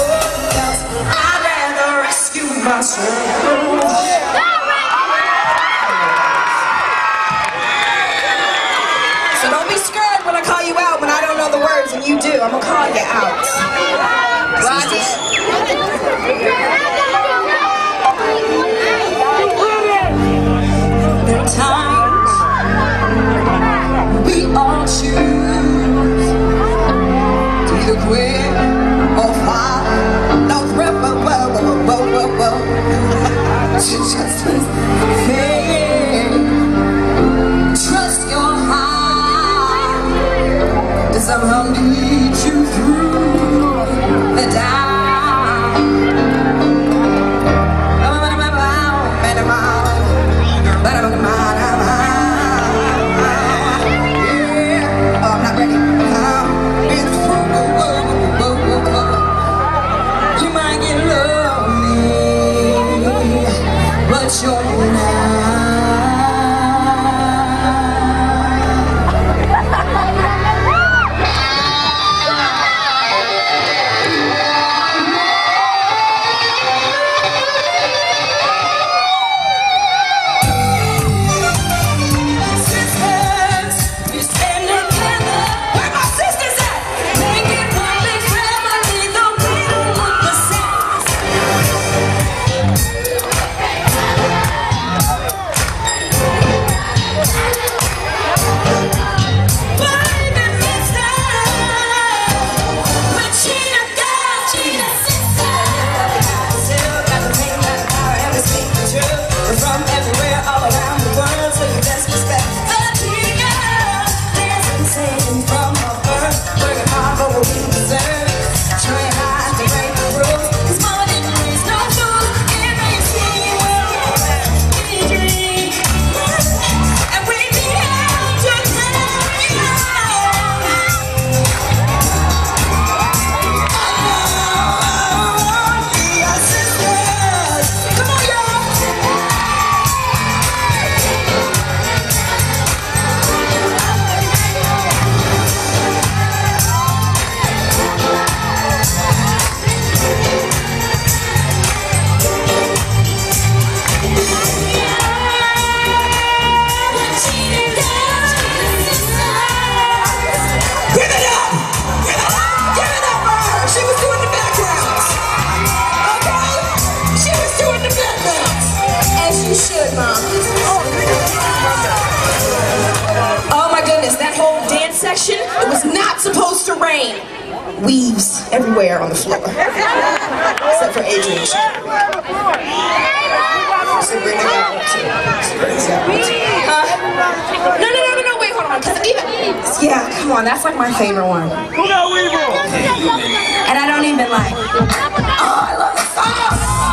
else. I'd rather rescue myself. So don't be scared when I call you out when I don't know the words and you do. I'm gonna call you out. Roger. There are times we all choose to either quit or fly. No, just trust your heart to somehow lead you through the dark. Oh my goodness, that whole dance section, it was not supposed to rain. Weaves everywhere on the floor. Except for Adrian. No, wait, hold on. Yeah, come on, that's like my favorite one. And I don't even like. Oh, I love this song!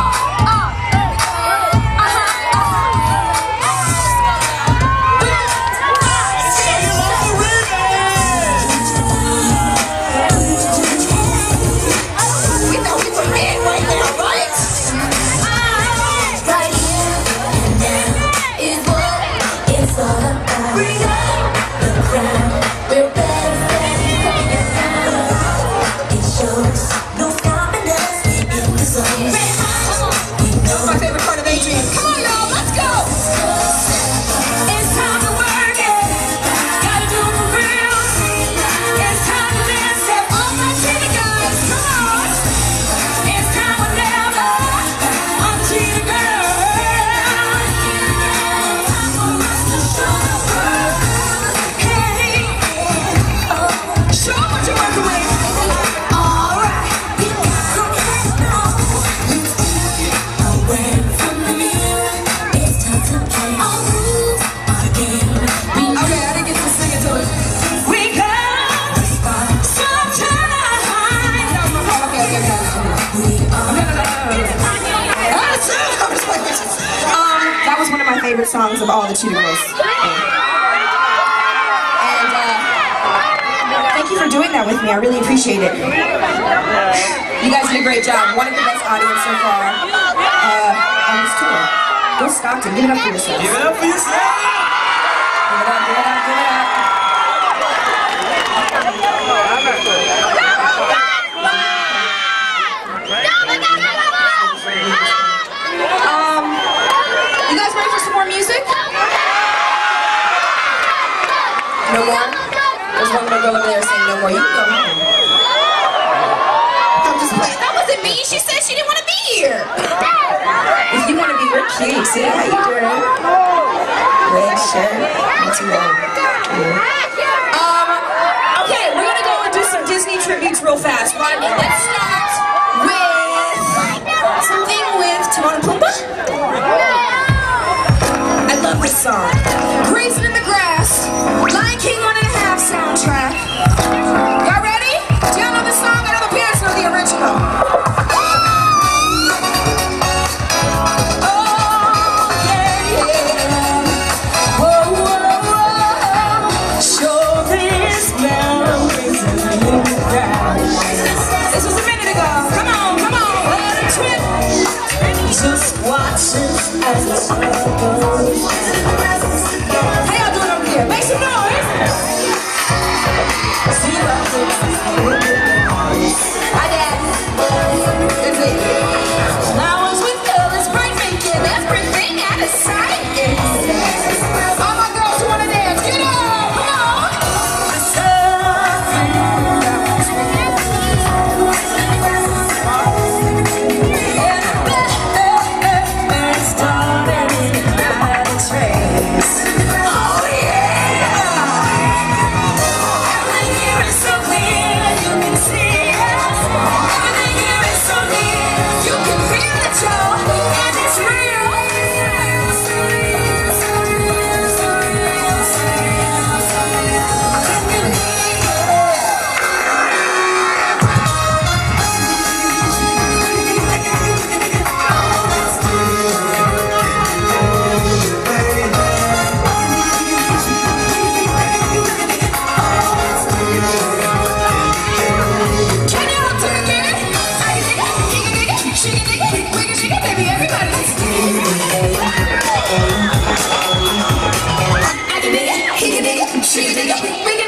That was one of my favorite songs of all the Cheetah Girls. And thank you for doing that with me. I really appreciate it. You guys did a great job. One of the best audience so far on this tour. Go Stockton. Give it up for yourself. Give it up for yourself! Give it up, give it up, give it up. You guys ready for some more music? No more? There's one little girl over there saying no more. You can go home. I'm just playing. That wasn't me. She said she didn't want to be here. If you want to be, we're cute. See how you doing? Red shirt. Not too long. Okay, we're gonna go and do some Disney tributes real fast. Rodney, let's start with something with Timon and Pumbaa. I love this song. Grazing in the Grass, Lion King 1.5 soundtrack. Y'all ready? Do y'all know the song? I know the parents know the original. How y'all doing over here? Make some noise! Hi, Dad. That's it. Flowers with colors, bright, making everything out of sight. All my girls who wanna dance, get up! Come on! Everybody,